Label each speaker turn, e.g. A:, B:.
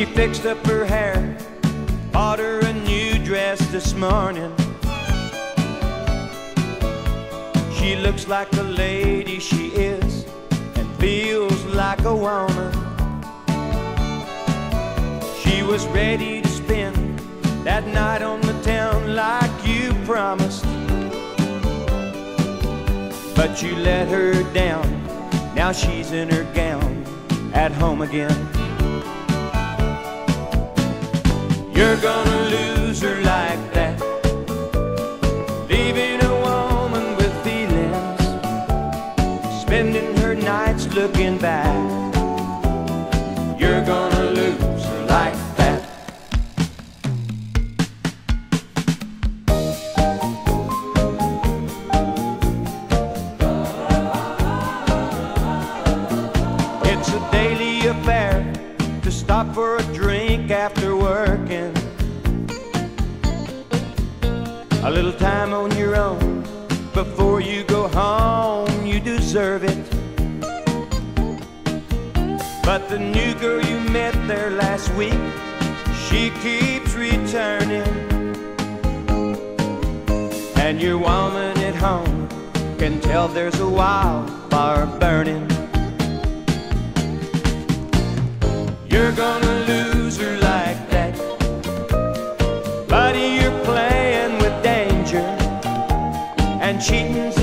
A: fixed up her hair, bought her a new dress this morning. She looks like the lady she is and feels like a woman. She was ready to spend that night on the town like you promised, but you let her down. Now she's in her gown at home again. You're gonna lose her like that, leaving a woman with feelings, spending her nights looking back. You're gonna lose her like that. It's a daily affair to stop for a drink after working. A little time on your own before you go home, you deserve it. But the new girl you met there last week, she keeps returning. And your woman at home can tell there's a wildfire burning. You're gonna lose her like that, buddy, you're playing with danger, and cheating's